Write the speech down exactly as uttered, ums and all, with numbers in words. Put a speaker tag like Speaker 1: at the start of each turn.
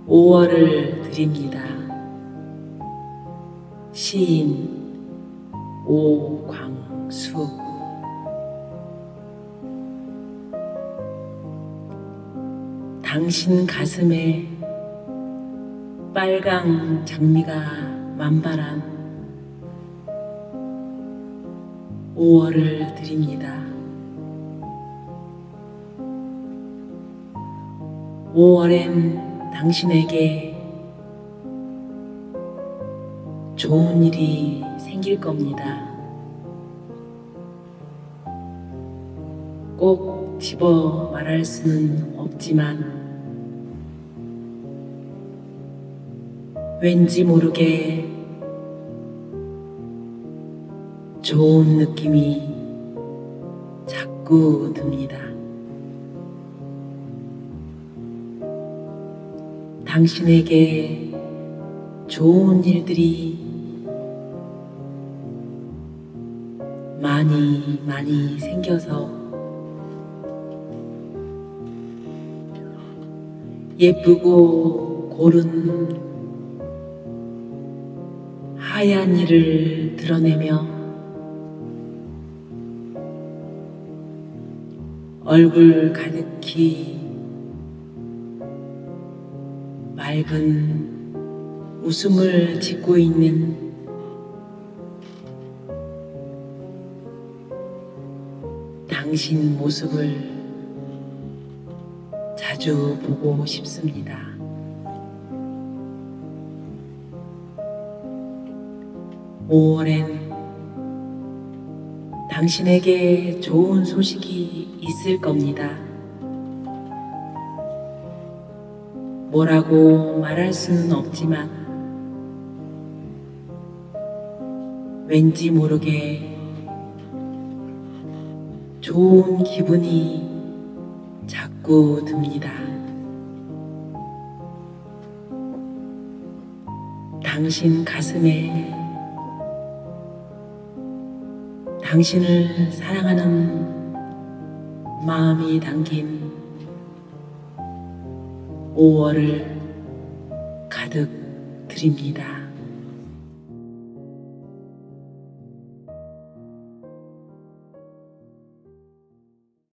Speaker 1: 오월을 드립니다. 시인 오광수. 당신 가슴에 빨강 장미가 만발한 오월을 드립니다. 오월엔 당신에게 좋은 일이 생길 겁니다. 꼭 집어 말할 수는 없지만 왠지 모르게 좋은 느낌이 자꾸 듭니다. 당신에게 좋은 일들이 많이 많이 생겨서 예쁘고 고른 하얀 이를 드러내며 얼굴 가득히 맑은 웃음을 짓고 있는 당신 모습을 자주 보고 싶습니다. 오월엔 당신에게 좋은 소식이 있을 겁니다. 뭐라고 말할 수는 없지만 왠지 모르게 좋은 기분이 자꾸 듭니다. 당신 가슴에 당신을 사랑하는 마음이 담긴 오월을 가득 드립니다.